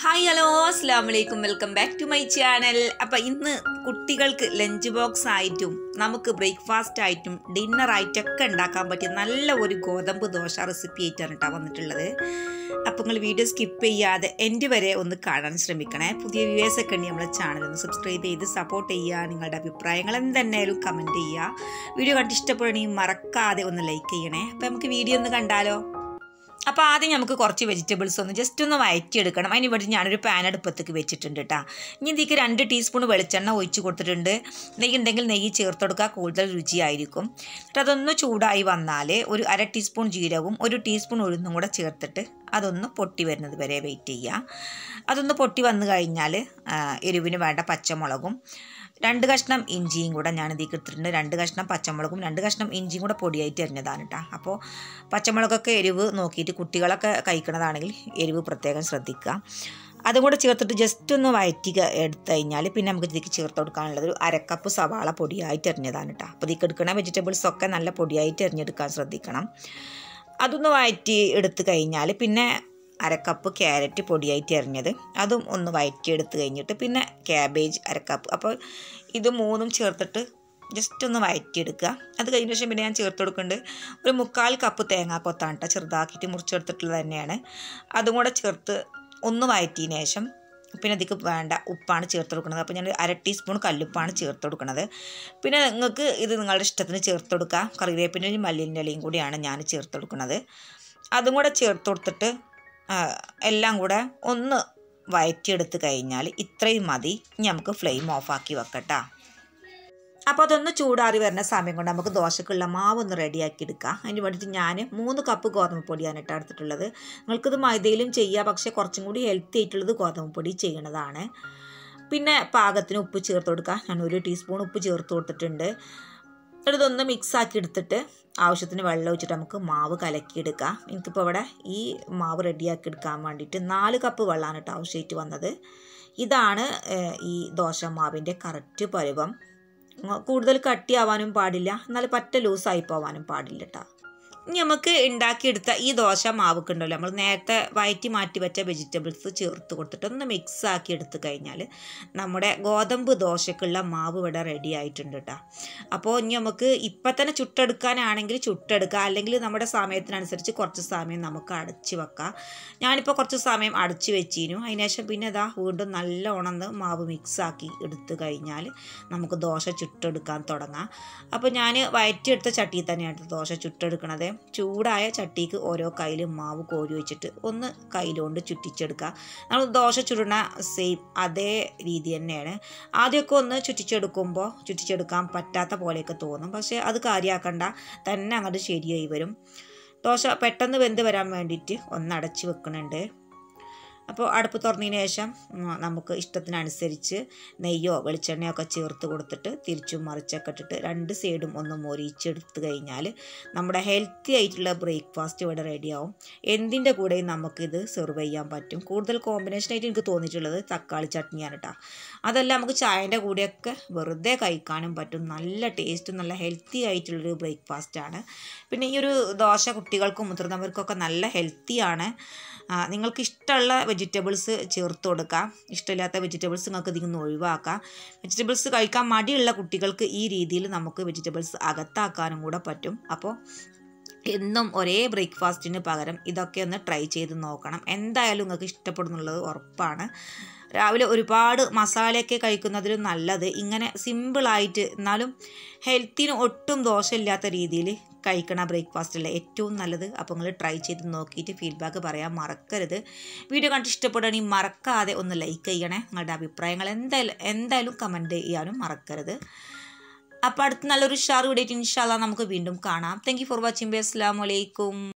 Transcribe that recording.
Hi hello അസ്സലാമു അലൈക്കും welcome back to my channel. അപ്പോൾ ഇന്ന് കുട്ടികൾക്ക് ലഞ്ച് ബോക്സ് ആയിട്ടും നമുക്ക് ബ്രേക്ക്ഫാസ്റ്റ് ആയിട്ടും ഡിന്നർ ആയിട്ടൊക്കെ ഉണ്ടാക്കാൻ പറ്റിയ നല്ല ഒരു ഗോതമ്പ് ദോശ റെസിപ്പി ആയിട്ടാണ് കേട്ടോ വന്നിട്ടുള്ളത്. അപ്പോൾ നിങ്ങൾ വീഡിയോ സ്കിപ്പ് ചെയ്യാതെ എൻ്റെ വരെ ഒന്ന് കാണാൻ ശ്രമിക്കണേ. പുതിയ വ്യൂവേഴ്സ് ഒക്കെ ഉണ്ടെങ്കിൽ നമ്മളെ ചാനൽ ഒന്ന് സബ്സ്ക്രൈബ് ചെയ്ത് സപ്പോർട്ട് ചെയ്യുക. നിങ്ങളുടെ അഭിപ്രായങ്ങൾ എന്തെന്നായാലും കമൻറ്റ് ചെയ്യുക. വീഡിയോ കണ്ട് ഇഷ്ടപ്പെടുകയാണെങ്കിൽ മറക്കാതെ ഒന്ന് ലൈക്ക് ചെയ്യണേ. അപ്പോൾ നമുക്ക് വീഡിയോ ഒന്ന് കണ്ടാലോ. അപ്പോൾ ആദ്യം നമുക്ക് കുറച്ച് വെജിറ്റബിൾസ് ഒന്ന് ജസ്റ്റ് ഒന്ന് വഴറ്റിയെടുക്കണം. അതിന് വേണ്ടി ഞാനൊരു പാൻ അടുപ്പത്തേക്ക് വെച്ചിട്ടുണ്ട് കേട്ടോ. ഇനി ഇതിലേക്ക് 2 ടീസ്പൂൺ വെളിച്ചെണ്ണ ഒഴിച്ച് കൊടുത്തിട്ടുണ്ട്. നെയ്യ് ഉണ്ടെങ്കിൽ നെയ്യ് ചേർത്ത് കൊടുക്കുക, കൂടുതൽ രുചിയായിരിക്കും. എന്നിട്ട് അതൊന്ന് ചൂടായി വന്നാൽ ഒരു 1/2 ടീസ്പൂൺ ജീരകവും 1 ടീസ്പൂൺ ഉഴുന്നും കൂടെ ചേർത്തിട്ട് അതൊന്ന് പൊട്ടി വരുന്നത് വരെ വെയിറ്റ് ചെയ്യുക. അതൊന്ന് പൊട്ടി വന്നു കഴിഞ്ഞാൽ എരിവിന് വേണ്ട പച്ചമുളകും 2 കഷ്ണം ഇഞ്ചിയും കൂടെ ഞാൻ ഇതിലേക്ക് എടുത്തിട്ടുണ്ട്. 2 കഷ്ണം പച്ചമുളകും 2 കഷ്ണം ഇഞ്ചിയും കൂടെ പൊടിയായിട്ട് അരിഞ്ഞതാണ് കേട്ടോ. അപ്പോൾ പച്ചമുളകൊക്കെ എരിവ് നോക്കിയിട്ട് കുട്ടികളൊക്കെ കഴിക്കണതാണെങ്കിൽ എരിവ് പ്രത്യേകം ശ്രദ്ധിക്കുക. അതും കൂടെ ചേർത്തിട്ട് ജസ്റ്റ് ഒന്ന് വഴറ്റി എടുത്തു കഴിഞ്ഞാൽ പിന്നെ നമുക്ക് ഇതിലേക്ക് ചേർത്ത് കൊടുക്കാനുള്ളത് ഒരു 1/2 കപ്പ് സവാള പൊടിയായിട്ട് അരിഞ്ഞതാണ് കേട്ടോ. അപ്പോൾ ഇതിലേക്ക് എടുക്കുന്ന വെജിറ്റബിൾസൊക്കെ നല്ല പൊടിയായിട്ട് അരിഞ്ഞെടുക്കാൻ ശ്രദ്ധിക്കണം. അതൊന്ന് വഴറ്റി എടുത്തു കഴിഞ്ഞാൽ പിന്നെ 1/2 കപ്പ് ക്യാരറ്റ് പൊടിയായിട്ട് അരിഞ്ഞത് അതും ഒന്ന് വഴറ്റിയെടുത്ത് കഴിഞ്ഞിട്ട് പിന്നെ ക്യാബേജ് 1/2 കപ്പ്. അപ്പോൾ ഇത് മൂന്നും ചേർത്തിട്ട് ജസ്റ്റ് ഒന്ന് വഴറ്റിയെടുക്കുക. അത് കഴിഞ്ഞ ശേഷം പിന്നെ ഞാൻ ചേർത്ത് കൊടുക്കുന്നുണ്ട് ഒരു 1/4 കപ്പ് തേങ്ങാക്കൊത്താണ് കേട്ടോ, ചെറുതാക്കിയിട്ട് മുറിച്ചെടുത്തിട്ടുള്ളത് തന്നെയാണ്. അതും കൂടെ ചേർത്ത് ഒന്ന് വഴറ്റിയതിന് ശേഷം പിന്നെ ഇതിക്ക് വേണ്ട ഉപ്പാണ് ചേർത്ത് കൊടുക്കുന്നത്. അപ്പോൾ ഞാൻ 1/2 ടീസ്പൂൺ കല്ലുപ്പാണ് ചേർത്ത് കൊടുക്കുന്നത്. പിന്നെ നിങ്ങൾക്ക് ഇത് നിങ്ങളുടെ ഇഷ്ടത്തിന് ചേർത്ത് കൊടുക്കുക. കറിവേപ്പിൻ്റെയും മല്ലിൻ്റെ ഇലയും കൂടിയാണ് ഞാൻ ചേർത്ത് കൊടുക്കുന്നത്. അതും കൂടെ ചേർത്ത് കൊടുത്തിട്ട് എല്ലാം കൂടെ ഒന്ന് വഴറ്റിയെടുത്ത് കഴിഞ്ഞാൽ ഇത്രയും മതി. ഇനി നമുക്ക് ഫ്ലെയിം ഓഫാക്കി വെക്കട്ടോ. അപ്പോൾ അതൊന്ന് ചൂടാറി വരുന്ന സമയം കൊണ്ട് നമുക്ക് ദോശക്കുള്ള മാവ് ഒന്ന് റെഡിയാക്കി എടുക്കാം. അതിന് വേണ്ടിയിട്ട് ഞാൻ 3 കപ്പ് ഗോതമ്പ് പൊടിയാണ് കേട്ടോ എടുത്തിട്ടുള്ളത്. നിങ്ങൾക്കിത് മൈദയിലും ചെയ്യാം, പക്ഷേ കുറച്ചും കൂടി ഹെൽത്തി ആയിട്ടുള്ളത് ഗോതമ്പ് പൊടി ചെയ്യണതാണ്. പിന്നെ പാകത്തിന് ഉപ്പ് ചേർത്ത് കൊടുക്കുക. ഞാൻ 1 ടീസ്പൂൺ ഉപ്പ് ചേർത്ത് കൊടുത്തിട്ടുണ്ട്. ഇതൊന്ന് മിക്സാക്കി എടുത്തിട്ട് ആവശ്യത്തിന് വെള്ളം ഒഴിച്ചിട്ട് നമുക്ക് മാവ് കലക്കിയെടുക്കാം. എനിക്കിപ്പോൾ ഇവിടെ ഈ മാവ് റെഡിയാക്കി എടുക്കാൻ വേണ്ടിയിട്ട് 4 കപ്പ് വെള്ളമാണ് കേട്ടോ ആവശ്യമായിട്ട് വന്നത്. ഇതാണ് ഈ ദോശ മാവിൻ്റെ കറക്റ്റ് പരുവം. കൂടുതൽ കട്ടിയാവാനും പാടില്ല, എന്നാൽ പറ്റ ലൂസായി പോവാനും പാടില്ല കേട്ടോ. ഇനി നമുക്ക് ഉണ്ടാക്കിയെടുത്ത ഈ ദോശ മാവൊക്കെ ഉണ്ടല്ലോ, നമ്മൾ നേരത്തെ വഴറ്റി മാറ്റി വെച്ച വെജിറ്റബിൾസ് ചേർത്ത് കൊടുത്തിട്ട് ഒന്ന് മിക്സാക്കി എടുത്തു കഴിഞ്ഞാൽ നമ്മുടെ ഗോതമ്പ് ദോശക്കുള്ള മാവ് ഇവിടെ റെഡി ആയിട്ടുണ്ട് കേട്ടോ. അപ്പോൾ ഇനി നമുക്ക് ഇപ്പം തന്നെ ചുട്ടെടുക്കാനാണെങ്കിൽ ചുട്ടെടുക്കുക, അല്ലെങ്കിൽ നമ്മുടെ സമയത്തിനനുസരിച്ച് കുറച്ച് സമയം നമുക്ക് അടച്ച് വെക്കാം. ഞാനിപ്പോൾ കുറച്ച് സമയം അടച്ച് വെച്ചിരുന്നു. അതിനുശേഷം പിന്നെ ഇതാ വീണ്ടും നല്ല ഉണന്ന് മാവ് മിക്സാക്കി എടുത്തു കഴിഞ്ഞാൽ നമുക്ക് ദോശ ചുട്ടെടുക്കാൻ തുടങ്ങാം. അപ്പോൾ ഞാൻ വഴറ്റിയെടുത്ത ചട്ടിയിൽ തന്നെയാണ് ദോശ ചുട്ടെടുക്കണത്. ചൂടായ ചട്ടിക്ക് ഓരോ കയ്യിലും മാവ് കോരി വെച്ചിട്ട് ഒന്ന് കയ്യിലുകൊണ്ട് ചുറ്റിച്ചെടുക്കുക. നമ്മൾ ദോശ ചുടുന്ന സെയിം അതേ രീതി തന്നെയാണ്. ആദ്യമൊക്കെ ഒന്ന് ചുറ്റിച്ചെടുക്കാൻ പറ്റാത്ത പോലെയൊക്കെ തോന്നും, പക്ഷേ അത് കാര്യമാക്കണ്ട, തന്നെ അങ്ങോട്ട് ശരിയായി വരും. ദോശ പെട്ടെന്ന് വെന്ത് വരാൻ വേണ്ടിയിട്ട് ഒന്ന് അടച്ച് വെക്കുന്നുണ്ട്. അപ്പോൾ അടുപ്പ് തുറന്നതിന് ശേഷം നമുക്ക് ഇഷ്ടത്തിനനുസരിച്ച് നെയ്യോ വെളിച്ചെണ്ണയോ ഒക്കെ ചേർത്ത് കൊടുത്തിട്ട് തിരിച്ചും മറിച്ചൊക്കെ ഇട്ടിട്ട് 2 സൈഡും ഒന്ന് മൊരിച്ചെടുത്ത് കഴിഞ്ഞാൽ നമ്മുടെ ഹെൽത്തി ആയിട്ടുള്ള ബ്രേക്ക്ഫാസ്റ്റ് ഇവിടെ റെഡിയാവും. എന്തിൻ്റെ കൂടെയും നമുക്കിത് സെർവ് ചെയ്യാൻ പറ്റും. കൂടുതൽ കോമ്പിനേഷനായിട്ട് എനിക്ക് തോന്നിയിട്ടുള്ളത് തക്കാളി ചട്നിയാണ് കേട്ടോ. അതല്ല നമുക്ക് ചായൻ്റെ കൂടെയൊക്കെ വെറുതെ കഴിക്കാനും പറ്റും. നല്ല ടേസ്റ്റും നല്ല ഹെൽത്തി ആയിട്ടുള്ളൊരു ബ്രേക്ക്ഫാസ്റ്റാണ്. പിന്നെ ഈ ഒരു ദോശ കുട്ടികൾക്കും മുതിർന്നവർക്കൊക്കെ നല്ല ഹെൽത്തിയാണ്. നിങ്ങൾക്ക് ഇഷ്ടമുള്ള വെജിറ്റബിൾസ് ചേർത്ത് കൊടുക്കാം, ഇഷ്ടമില്ലാത്ത വെജിറ്റബിൾസ് നിങ്ങൾക്ക് ഇതിൽ നിന്ന് ഒഴിവാക്കാം. വെജിറ്റബിൾസ് കഴിക്കാൻ മടിയുള്ള കുട്ടികൾക്ക് ഈ രീതിയിൽ നമുക്ക് വെജിറ്റബിൾസ് അകത്താക്കാനും കൂടെ പറ്റും. അപ്പോൾ എന്നും ഒരേ ബ്രേക്ക്ഫാസ്റ്റിന് പകരം ഇതൊക്കെ ഒന്ന് ട്രൈ ചെയ്ത് നോക്കണം. എന്തായാലും നിങ്ങൾക്ക് ഇഷ്ടപ്പെടുന്നുള്ളത് ഉറപ്പാണ്. രാവിലെ ഒരുപാട് മസാലയൊക്കെ കഴിക്കുന്നതിലും നല്ലത് ഇങ്ങനെ സിമ്പിളായിട്ട് എന്നാലും ഹെൽത്തിന് ഒട്ടും ദോഷമില്ലാത്ത രീതിയിൽ കഴിക്കണ ബ്രേക്ക്ഫാസ്റ്റല്ലേ ഏറ്റവും നല്ലത്. അപ്പോൾ നിങ്ങൾ ട്രൈ ചെയ്ത് നോക്കിയിട്ട് ഫീഡ്ബാക്ക് പറയാൻ മറക്കരുത്. വീഡിയോ കണ്ടിട്ട് ഇഷ്ടപ്പെടുകയാണെങ്കിൽ മറക്കാതെ ഒന്ന് ലൈക്ക് ചെയ്യണേ. നിങ്ങളുടെ അഭിപ്രായങ്ങൾ എന്തായാലും കമൻറ്റ് ചെയ്യാനും മറക്കരുത്. അപ്പോൾ അടുത്ത് നല്ലൊരു ഷാർ വീഡിയോ ഇൻഷാ അല്ലാഹ് നമുക്ക് വീണ്ടും കാണാം. Thank you for watching. അസ്സലാമു അലൈക്കും.